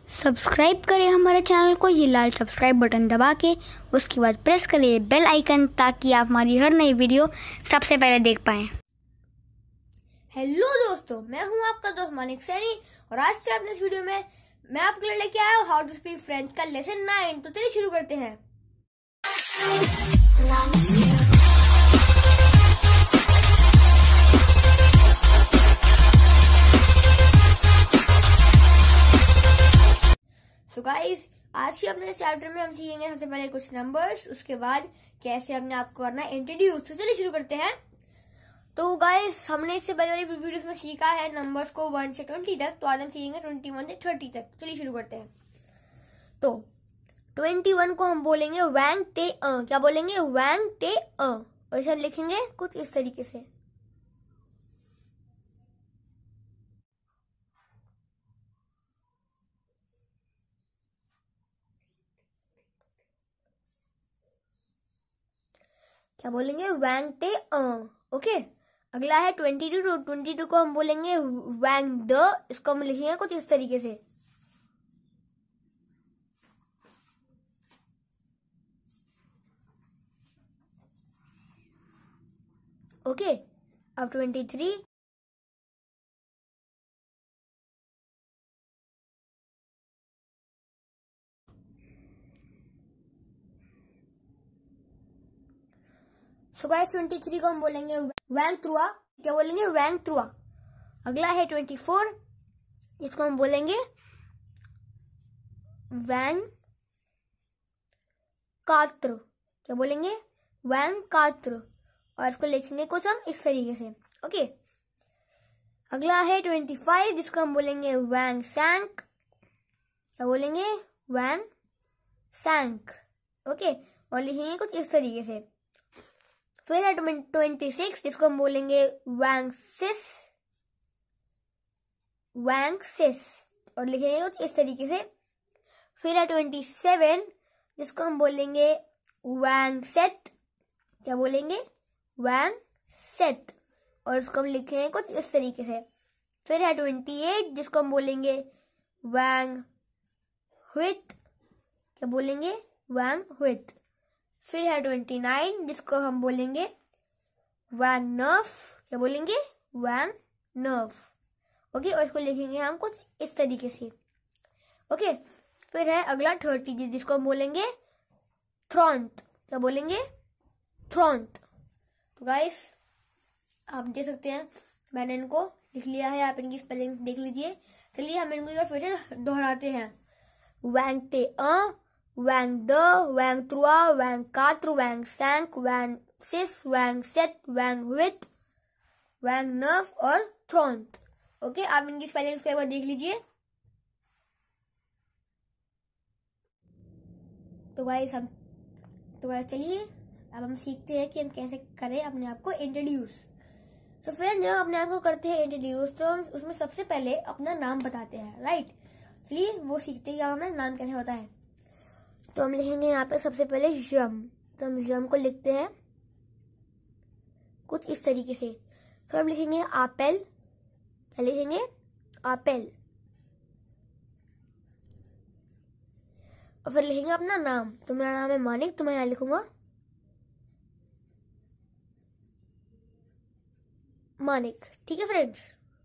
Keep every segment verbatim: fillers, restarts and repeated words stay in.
Subscribe करें हमारे channel को, ये लाल सब्सक्राइब बटन दबा के उसके बाद प्रेस करें बेल आइकन, ताकि आप हमारी हर नई वीडियो सबसे पहले देख पाएं। हेलो दोस्तों, मैं हूं आपका दोस्त मानिक सैनी और आज के अपने इस वीडियो में मैं आपके लिए लेके आया हूं हाउ टू स्पीक फ्रेंच का लेसन नाइन। तो चलिए शुरू करते हैं। सो गाइस, आज के अपने चैप्टर में हम सीखेंगे सबसे पहले कुछ नंबर्स, उसके बाद कैसे अपने आप को करना इंट्रोड्यूस। तो चलिए शुरू करते हैं। तो गाइस, हमने इससे पहले वाली वीडियोस में सीखा है नंबर्स को वन से ट्वेंटी तक, तो आज हम सीखेंगे ट्वेंटी वन से थर्टी तक। चलिए शुरू करते हैं। तो ट्वेंटी वन को हम बोलेंगे वैंग ते अ। क्या बोलेंगे? वैंग ते अ। और इसे हम लिखेंगे कुछ इस तरीके से। क्या बोलेंगे? वैंग ते अ। ओके, अगला है ट्वेंटी टू। तो ट्वेंटी टू को हम बोलेंगे वैंग द। इसको हम लिखेंगे कुछ इस तरीके से। ओके, अब twenty three. So guys, twenty three को हम बोलेंगे वैंग थ्रुआ। क्या बोलेंगे? वैंग थ्रुआ। अगला है ट्वेंटी फोर, इसको हम बोलेंगे वैंग कात्र। क्या बोलेंगे? वैंग कात्र। और इसको लिखेंगे कुछ हम इस तरीके से। ओके, अगला है ट्वेंटी फाइव, जिसको हम बोलेंगे वैंग सैंक। क्या बोलेंगे? वैंग सैंक। ओके, और लिखेंगे कुछ इस तरीके से। फिर है ट्वेंटी सिक्स, जिसको हम बोलेंगे वैंग सिस। वैंग सिस, और लिखेंगे कुछ इस तरीके से। फिर है ट्वेंटी सेवन, जिसको हम बोलेंगे वैंग सेट। क्या बोलेंगे? वैंग सेट, और इसको हम लिखेंगे कुछ इस तरीके से। फिर है ट्वेंटी एट, जिसको हम बोलेंगे वैंग हुइथ। क्या बोलेंगे? वैंग हुइथ। फिर है ट्वेंटी नाइन, जिसको हम बोलेंगे वैंग नर्व। क्या बोलेंगे? वैंग नर्व। ओके, और इसको लिखेंगे हम कुछ इस तरीके से। ओके, फिर है अगला थर्टी, जिसको हम बोलेंगे थ्रॉन्ट। क्या बोलेंगे? थ्रॉन्ट। तो गाइस, आप देख सकते हैं मैंने इनको लिख लिया है, आप इनकी स्पेलिंग देख लीजिए। चलिए हम इनको फिर से दोहराते हैं। वैंग ते अ, वैंग द, वैंग थ्रुआ, वैंग कात्र, वैंग सैंक, वैंग सिस, वैंग सेट, वैंग हुइथ, वैंग नर्व और थ्रॉन्ट। ओके, आप इनकी स्पेलिंग्स को एक बार देख लीजिए। तो गाइस हम तो गाइस चलिए अब हम सीखते हैं कि हम कैसे करें अपने आप को इंट्रोड्यूस। तो फ्रेंड, जब अपने आप को करते हैं इंट्रोड्यूस, तो हम उसमें सबसे पहले अपना नाम बताते हैं, राइट। चलिए वो सीखते हैं कि हमारा नाम कैसे होता है। तो हम लिखेंगे यहाँ पे सबसे पहले यम। तो हम यम को लिखते हैं कुछ इस तरीके से। फिर हम लिखेंगे आपेल। क्या लिखेंगे? आपेल। और फिर लिखेंगे अपना नाम। तो मेरा नाम है मानिक, तो मैं यहाँ लिखूंगा मानिक। ठीक है फ्रेंड्स।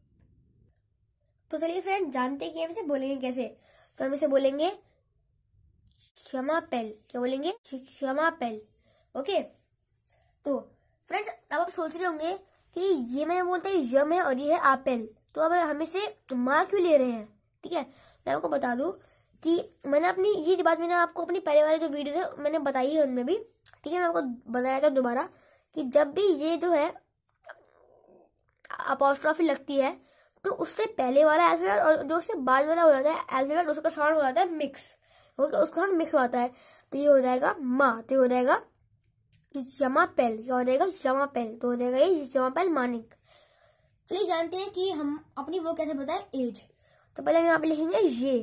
तो चलिए फ्रेंड, जानते हैं कि हम इसे बोलेंगे कैसे। तो हम इसे बोलेंगे क्षमापेल। क्या बोलेंगे? क्षमापेल। ओके, तो फ्रेंड्स, अब आप सोच रहे होंगे कि ये मैं बोलते हैं यम है और ये है आपेल, तो अब हम इसे माँ क्यों ले रहे हैं। ठीक है, मैं आपको बता दूं कि मैंने अपनी ये बात मैंने आपको अपनी पहले वाली जो वीडियो है मैंने बताई है उनमें भी। ठीक है, मैं आपको बताया था दोबारा कि जब भी ये जो है अपॉस्ट्रॉफी लगती है, तो उससे पहले वाला अल्फाबेट और जो उससे बाद वाला हो जाता है अल्फाबेट, उसका साउंड हो जाता है मिक्स। उसका साउंड मिक्स होता है, तो ये हो जाएगा माँ। तो ये हो जाएगा जमापेल। क्या हो जाएगा? जमापेल। तो हो जाएगा ये जमापेल मानिक। चलिए जानते हैं कि हम अपनी वो कैसे बताएं, एज। तो पहले हम यहाँ पे लिखेंगे ये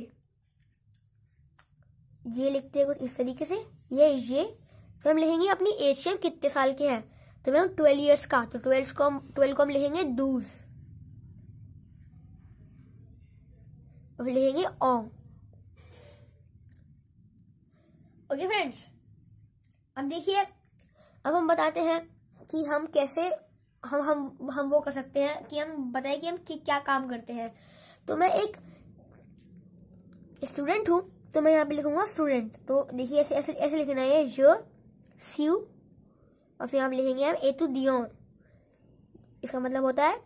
ये लिखते हैं कुछ इस तरीके से, ये ये। फिर हम लिखेंगे अपनी एज के कितने साल के हैं। तो मैं ट्वेल्व ईयर्स का, तो ट्वेल्व को हम ट्वेल्व को हम लिखेंगे दूस। और फिर लिखेंगे ओ। ओके फ्रेंड्स, अब देखिए, अब हम बताते हैं कि हम कैसे हम हम हम वो कर सकते हैं कि हम बताएं कि हम कि क्या काम करते हैं। तो मैं एक स्टूडेंट हूँ, तो मैं यहाँ पे लिखूंगा स्टूडेंट। तो देखिए ऐसे ऐसे ऐसे लिखना है, जो स्यू, और फिर यहाँ पे लिखेंगे हम एतुदियों, इसका मतलब होता है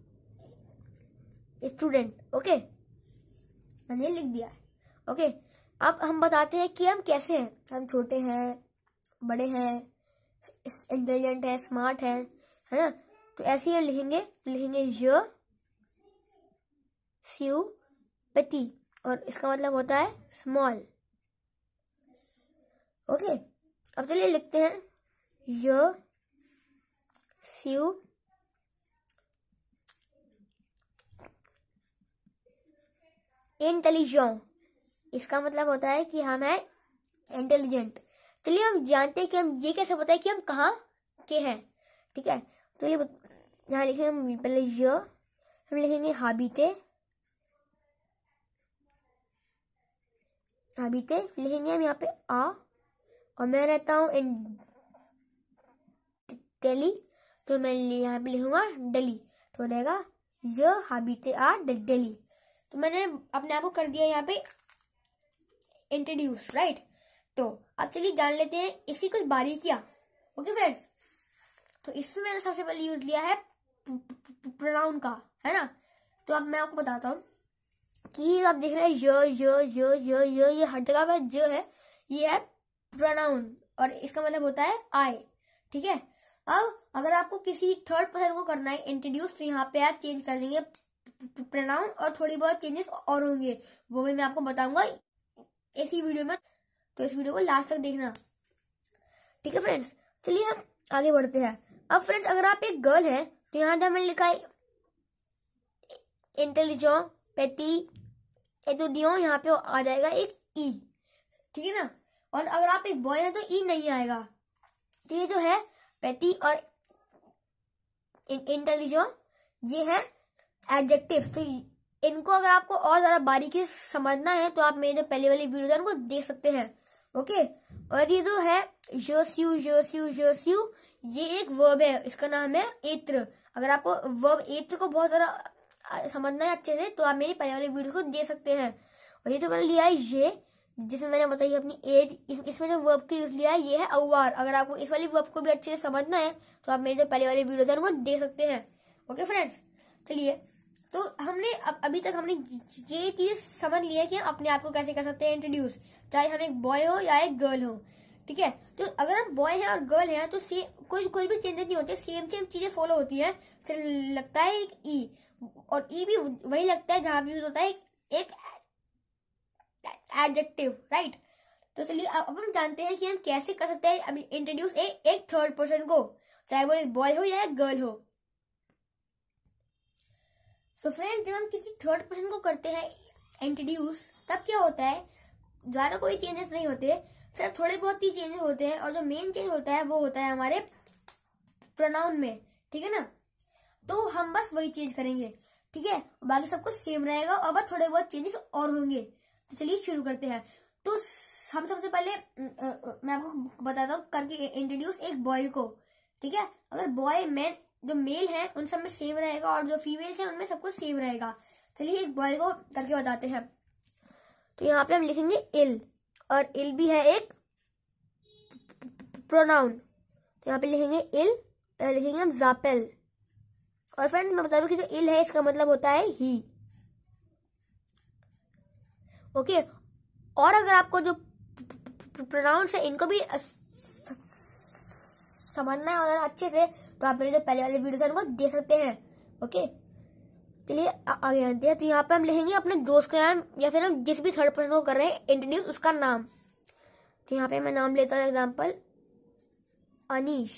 स्टूडेंट। ओके, मैंने लिख दिया है। ओके, अब हम बताते हैं कि हम कैसे हैं। हम छोटे हैं, बड़े हैं, इंटेलिजेंट है, स्मार्ट है, है ना। तो ऐसे ही लिखेंगे, लिखेंगे ज स्यू पेटी, और इसका मतलब होता है स्मॉल। ओके, अब चलिए लिखते हैं य स्यू इंटेलिजेंट, इसका मतलब होता है कि हम हैं इंटेलिजेंट। चलिए हम जानते हैं कि हम ये कैसे पता है कि हम कहाँ के हैं। ठीक है, तो ये यहाँ लिखेंगे हम पहले य, हम लिखेंगे हाबीते, हाबीते लिखेंगे हम यहाँ पे आ, और मैं रहता हूँ इन दिल्ली, तो मैं यहाँ पे लिखूंगा दिल्ली, तो रहेगा य हाबीते आ दिल्ली। तो मैंने अपने आप को कर दिया यहाँ पे इंट्रोड्यूस, राइट। तो अब चलिए जान लेते हैं इसकी कुछ बारीकियां। ओके फ्रेंड्स, तो इसमें मैंने सबसे पहले यूज लिया है प्रोनाउन का, है ना। तो अब मैं आपको बताता हूँ कि आप देख रहे हैं य य य य य ये हर जगह पे जो है ये है प्रोनाउन, और इसका मतलब होता है आई। ठीक है, अब अगर आपको किसी थर्ड पर्सन को करना है इंट्रोड्यूस, तो यहाँ पे आप चेंज कर देंगे प्रोनाउन, और थोड़ी बहुत चेंजेस और होंगे, वो भी मैं आपको बताऊंगा इसी वीडियो में। तो इस वीडियो को लास्ट तक देखना। ठीक है फ्रेंड्स, चलिए हम आगे बढ़ते हैं। अब फ्रेंड्स, अगर आप एक गर्ल है तो यहाँ पे मैंने लिखा है इंटेलिजेंट पेटी एतुदियों, यहाँ पे आ जाएगा एक ई। ठीक है ना, और अगर आप एक बॉय है तो ई नहीं आएगा। तो ये जो है पेटी और इंटेलिजेंट, ये है एडजेक्टिव। तो इनको अगर आपको और ज्यादा बारीकी से समझना है तो आप मेरे पहले वाली वीडियो है उनको देख सकते हैं। ओके, और ये जो है जोस्यू जोस्यू जोस्यू, ये एक वर्ब है, इसका नाम है एत्र। अगर आपको वर्ब एत्र को बहुत ज्यादा समझना है अच्छे से, तो आप मेरी पहले वाली वीडियो को देख सकते हैं। और ये जो मैंने लिया है ये, जिसमें मैंने बताई अपनी एज, इस, इसमें जो वर्ब की यूज लिया है ये है अवार। अगर आपको इस वाली वर्ब को भी अच्छे से समझना है तो आप मेरी जो पहले वाली वीडियो है उनको देख सकते हैं। ओके फ्रेंड्स, चलिए, तो हमने अब अभी तक हमने ये चीज समझ लिया कि हम अपने आप को कैसे कर सकते हैं इंट्रोड्यूस, चाहे हम एक बॉय हो या एक गर्ल हो। ठीक है, तो अगर हम बॉय हैं और गर्ल हैं तो से कोई कोई भी चेंजेस नहीं होते, सेम सेम चीजें फॉलो होती हैं। फिर लगता है एक ई, और ई भी वही लगता है जहां भी यूज होता है एक एडजेक्टिव, राइट। तो चलिए अब हम जानते हैं कि हम कैसे कर सकते हैं इंट्रोड्यूस एक, एक थर्ड पर्सन को, चाहे वो एक बॉय हो या एक गर्ल हो। तो फ्रेंड्स, जब हम किसी थर्ड पर्सन को करते हैं इंट्रोड्यूस, तब क्या होता है, ज्यादा कोई चेंजेस नहीं होते, सिर्फ थोड़े बहुत ही चेंजेस होते हैं, और जो मेन चेंज होता है वो होता है हमारे प्रोनाउन में। ठीक है ना, तो हम बस वही चेंज करेंगे। ठीक है, बाकी सब कुछ सेम रहेगा, और बस थोड़े बहुत चेंजेस और होंगे। तो चलिए शुरू करते हैं। तो हम सबसे पहले मैं आपको बताता हूँ करके इंट्रोड्यूस एक बॉय को। ठीक है, अगर बॉय मैन जो मेल है उन सब में सेम रहेगा, और जो फीमेल है उनमें सब कुछ सेम रहेगा। चलिए एक बॉय को करके बताते हैं। तो यहाँ पे हम लिखेंगे इल, और इल भी है एक प्रोनाउन। तो यहाँ पे लिखेंगे इल, लिखेंगे हम जापेल। और फ्रेंड मैं बता दूं कि जो इल है इसका मतलब होता है ही। ओके, और अगर आपको जो प्रोनाउंस है इनको भी समझना है और अच्छे से, तो आप मेरे जो पहले वाले वीडियो है उनको देख सकते हैं। ओके, चलिए आगे आते हैं। तो यहाँ पे हम लिखेंगे अपने दोस्त का नाम, या फिर हम जिस भी थर्ड पर्सन को कर रहे हैं इंट्रोड्यूस, उसका नाम। तो यहाँ पे मैं नाम लेता हूँ एग्जांपल अनीश।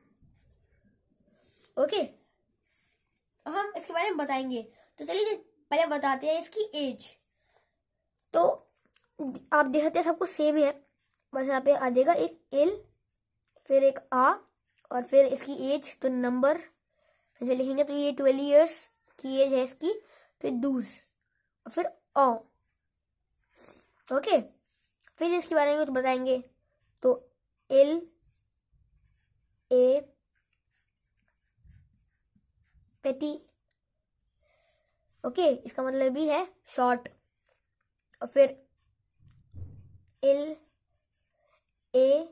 ओके, अब हम इसके बारे में बताएंगे। तो चलिए पहले बताते हैं इसकी एज। तो आप देख सकते हैं सब कुछ सेम है, बस यहाँ पे आ जाएगा एक एल, फिर एक आ, और फिर इसकी एज तो नंबर फिर लिखेंगे। तो ये ट्वेल्व इयर्स की एज है इसकी, तो दूस, और फिर ओ। ओके, फिर इसके बारे में कुछ बताएंगे। तो एल ए पेटी, ओके, इसका मतलब भी है शॉर्ट। और फिर एल ए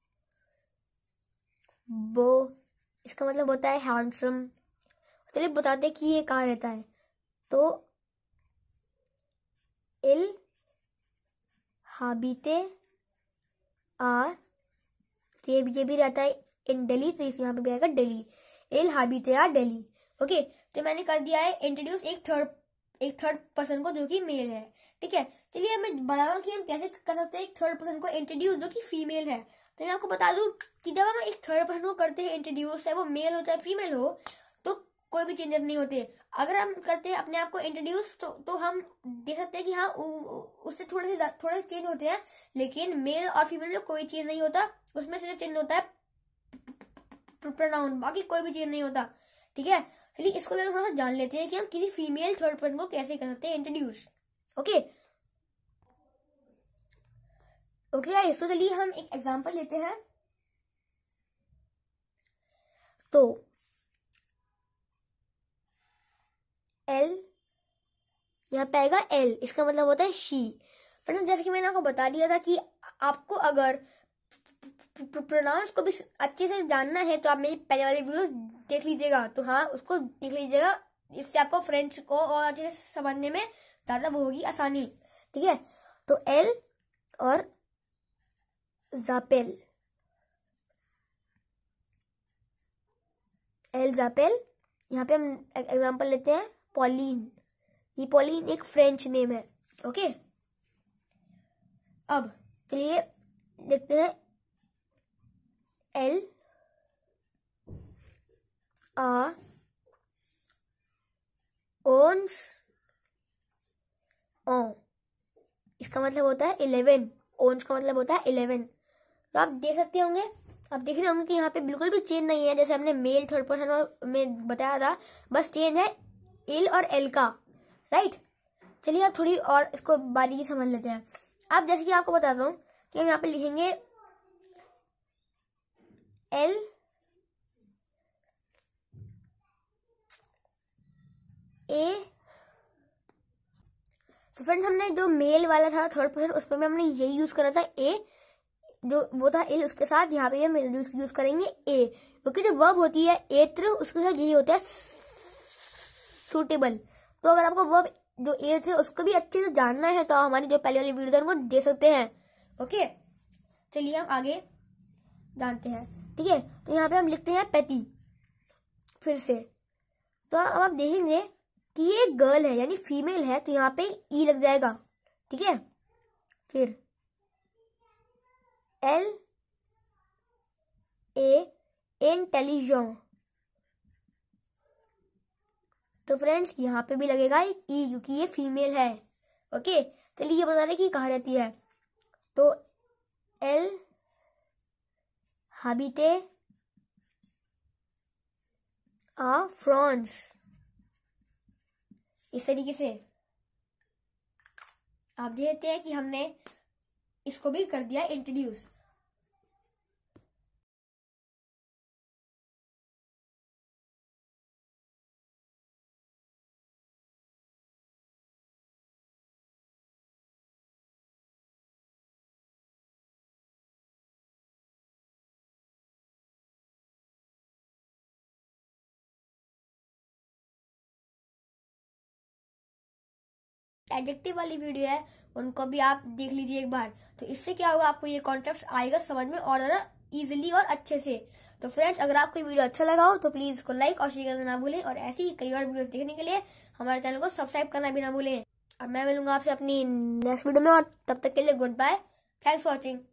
बो, इसका मतलब होता है हैंडसम। चलिए बताते कि ये कहाँ रहता है। तो एल हाबिते आर, ये ये भी रहता है इन दिल्ली, तो इस यहाँ पे भी आएगा दिल्ली। एल हाबिते आर दिल्ली, ओके। तो मैंने कर दिया है इंट्रोड्यूस एक थर्ड एक थर्ड पर्सन को जो कि मेल है, ठीक है। चलिए मैं बता रहा हूँ कि हम कैसे कर सकते हैं एक थर्ड पर्सन को इंट्रोड्यूस जो कि फीमेल है। तो मैं आपको बता दूं कि जब हम एक थर्ड पर्सन को करते हैं इंट्रोड्यूस, चाहे वो मेल हो चाहे फीमेल हो, तो कोई भी चेंजेस नहीं होते। अगर हम करते हैं अपने आप को इंट्रोड्यूस, तो तो हम देख सकते हैं कि हाँ उससे थोड़े से थोड़े चेंज होते हैं, लेकिन मेल और फीमेल में कोई चेंज नहीं होता। उसमें सिर्फ चेंज होता है प्रोनाउन, बाकी कोई भी चेंज नहीं होता, ठीक है। चलिए इसको भी थोड़ा सा जान लेते हैं कि हम किसी फीमेल थर्ड पर्सन को कैसे कर सकते हैं इंट्रोड्यूस, ओके ओके गाइस। तो चलिए हम एक एग्जांपल लेते हैं। तो एल, यहाँ पे आएगा एल, इसका मतलब होता है शी। फ्रेंड्स जैसे कि मैंने आपको बता दिया था कि आपको अगर प्रोनाउंस को भी अच्छे से जानना है तो आप मेरी पहले वाली वीडियो देख लीजिएगा। तो हाँ, उसको देख लीजिएगा, इससे आपको फ्रेंच को और अच्छे से समझने में ज्यादा वो होगी आसानी, ठीक है। तो एल और जापेल, एल जापेल। यहाँ पे हम एग्जांपल लेते हैं पॉलिन, ये पॉलिन एक फ्रेंच नेम है, ओके। अब चलिए देखते हैं एल आ ओन्स ओ, इसका मतलब होता है इलेवन, ओन्स का मतलब होता है इलेवन। तो आप देख सकते होंगे, आप देख रहे होंगे कि यहाँ पे बिल्कुल भी चेंज नहीं है, जैसे हमने मेल थर्ड पर्सन और में बताया था, बस चेंज है एल और एल का, राइट। चलिए आप थोड़ी और इसको बारीकी समझ लेते हैं। अब जैसे कि आपको बताता हूँ कि हम यहाँ पे लिखेंगे एल ए। तो फ्रेंड्स हमने जो मेल वाला था थर्ड पर्सन, उस पर में हमने यही यूज करा था ए, जो वो था एल, उसके साथ यहाँ पे हम यूज करेंगे ए, क्योंकि जो वर्ब होती है एत्र, उसके साथ यही होता है सूटेबल। तो अगर आपको वर्ब जो ए थे उसको भी अच्छे से जानना है तो हमारी जो पहले वाली वीडियो उनको दे सकते हैं, ओके। चलिए हम आगे जानते हैं, ठीक है। तो यहाँ पे हम लिखते हैं पेटी फिर से। तो अब आप देखेंगे कि ये गर्ल है यानी फीमेल है, तो यहाँ पे ई लग जाएगा, ठीक है। फिर एल ए इंटेलिजेंट, तो फ्रेंड्स यहाँ पे भी लगेगा एक ई क्योंकि ये फीमेल है, ओके। चलिए ये बता दें कि कहाँ रहती है। तो एल हाबिटे आ फ्रांस, इस तरीके से आप देखते हैं कि हमने इसको भी कर दिया इंट्रोड्यूस। एडजेक्टिव वाली वीडियो है, उनको भी आप देख लीजिए एक बार। तो इससे क्या होगा, आपको ये कॉन्सेप्ट आएगा समझ में और ज़्यादा इजीली और अच्छे से। तो फ्रेंड्स अगर आपको ये वीडियो अच्छा लगा हो तो प्लीज इसको लाइक और शेयर करना ना भूलें, और ऐसी ही कई और वीडियो देखने के लिए हमारे चैनल को सब्सक्राइब करना भी ना भूलें। अब मैं मिलूंगा आपसे अपनी नेक्स्ट वीडियो में, और तब तक के लिए goodbye, thanks for watching.